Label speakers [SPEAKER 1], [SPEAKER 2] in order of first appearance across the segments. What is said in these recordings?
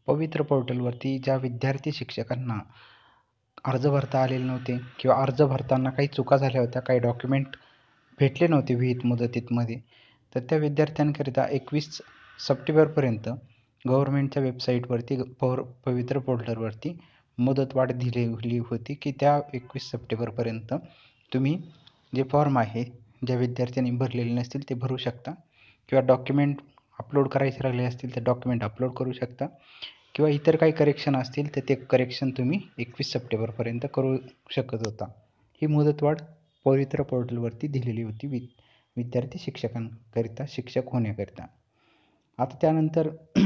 [SPEAKER 1] पवित्र पोर्टलवरती ज्या विद्यार्थी शिक्षकांना अर्ज भरता आलेले नव्हते किंवा अर्ज भरताना काही चुका झाल्या होत्या, काही डॉक्युमेंट भेटले नव्हते विहित मुदतीमध्ये, तर त्या विद्यार्थ्यांकरिता 21 सप्टेंबरपर्यंत गव्हर्नमेंटच्या वेबसाईटवरती पवित्र पोर्टलवरती मुदतवाढ दिलेली होती की त्या 21 सप्टेंबरपर्यंत तुम्ही जे फॉर्म आहे ज्या विद्यार्थ्यांनी भरलेले नसतील ते भरू शकता किंवा डॉक्युमेंट अपलोड करायचे राहिले असतील तर डॉक्युमेंट अपलोड करू शकता किंवा इतर काही करेक्शन असतील तर ते करेक्शन तुम्ही 21 सप्टेंबरपर्यंत करू शकत होता. ही मुदतवाढ पवित्र पोर्टलवरती दिलेली होती विद्यार्थी शिक्षकांकरिता, शिक्षक होण्याकरिता. आता त्यानंतर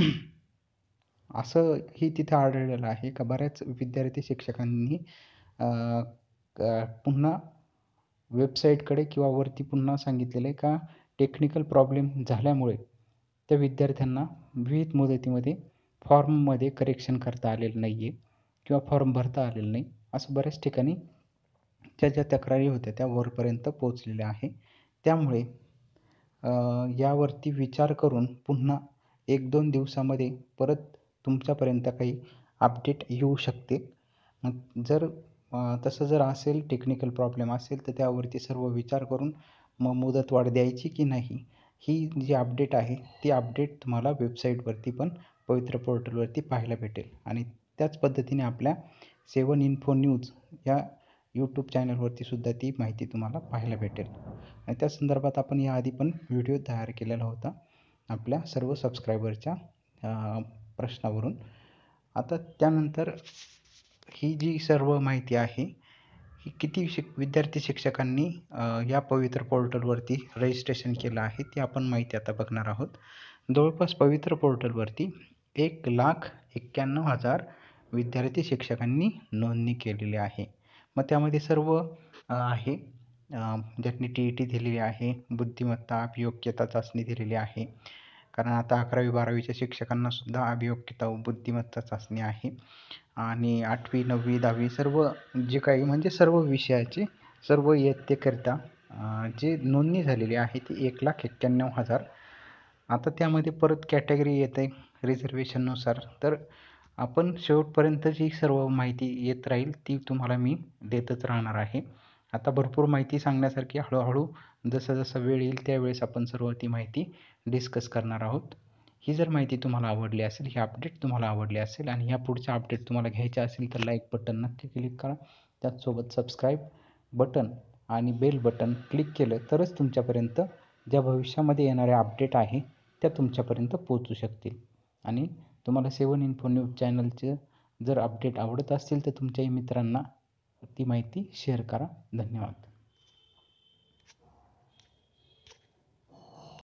[SPEAKER 1] असंही तिथे आढळलेलं आहे का बऱ्याच विद्यार्थी शिक्षकांनी पुन्हा वेबसाईटकडे किंवा वरती पुन्हा सांगितलेलं आहे का टेक्निकल प्रॉब्लेम झाल्यामुळे त्या विद्यार्थ्यांना विहित मुदतीमध्ये फॉर्ममध्ये करेक्शन करता आलेलं नाही आहे किंवा फॉर्म भरता आलेलं नाही, असं बऱ्याच ठिकाणी ज्या तक्रारी होत्या त्या वरपर्यंत पोहोचलेल्या आहे. त्यामुळे यावरती विचार करून पुन्हा 1-2 दिवसामध्ये परत तुमच्यापर्यंत काही अपडेट येऊ शकते. जर तसं जर असेल, टेक्निकल प्रॉब्लेम असेल तर त्यावरती सर्व विचार करून मग मुदतवाढ द्यायची की नाही, ही जी अपडेट आहे ती अपडेट तुम्हाला वेबसाईटवरती पण पवित्र पोर्टलवरती पाहायला भेटेल आणि त्याच पद्धतीने आपल्या 7 इन्फो न्यूज या यूट्यूब चॅनलवरती सुद्धा ती माहिती तुम्हाला पाहायला भेटेल आणि त्या संदर्भात आपण याआधी पण व्हिडिओ तयार केलेला होता आपल्या सर्व सबस्क्रायबरच्या प्रश्नावरून. आता त्यानंतर ही जी सर्व माहिती आहे ही किती विद्यार्थी शिक्षकांनी या पवित्र पोर्टलवरती रजिस्ट्रेशन केलं आहे ती आपण माहिती आता बघणार आहोत. जवळपास पवित्र पोर्टलवरती 1,91,000 विद्यार्थी शिक्षकांनी नोंदणी केलेली आहे. मग त्यामध्ये सर्व आहे ज्यांनी TET दिलेली आहे, बुद्धिमत्ता, अभियोग्यता चाचणी दिलेली आहे. कारण आता 11वी 12वीच्या शिक्षकांना सुद्धा अभियोग्यता व बुद्धिमत्ता चाचणी आहे आणि 8वी 9वी 10वी सर्व जे काही म्हणजे सर्व विषयाचे सर्व इयत्तेकरिता जी नोंदणी झालेली आहे ती 1,91,000. आता त्यामध्ये परत कॅटेगरी येते रिझर्वेशननुसार, तर आपण शेवटपर्यंत जी सर्व माहिती येत राहील ती तुम्हाला मी देतच राहणार आहे. आता भरपूर माहिती सांगण्यासारखी हळूहळू जसं वेळ येईल त्यावेळेस आपण सर्व ती माहिती डिस्कस करणार आहोत. ही जर माहिती तुम्हाला आवडली असेल, ही अपडेट तुम्हाला आवडली असेल आणि ह्या पुढच्या अपडेट तुम्हाला घ्यायच्या असेल तर लाईक बटन नक्की क्लिक करा. त्याचसोबत सबस्क्राईब बटन आणि बेल बटन क्लिक केलं तरच तुमच्यापर्यंत ज्या भविष्यामध्ये येणाऱ्या अपडेट आहे त्या तुमच्यापर्यंत पोहोचू शकतील आणि तुम्हाला 7 इन्फो न्यूज चॅनलचे जर अपडेट आवडत असतील तर तुमच्याही मित्रांना ती माहिती शेअर करा. धन्यवाद.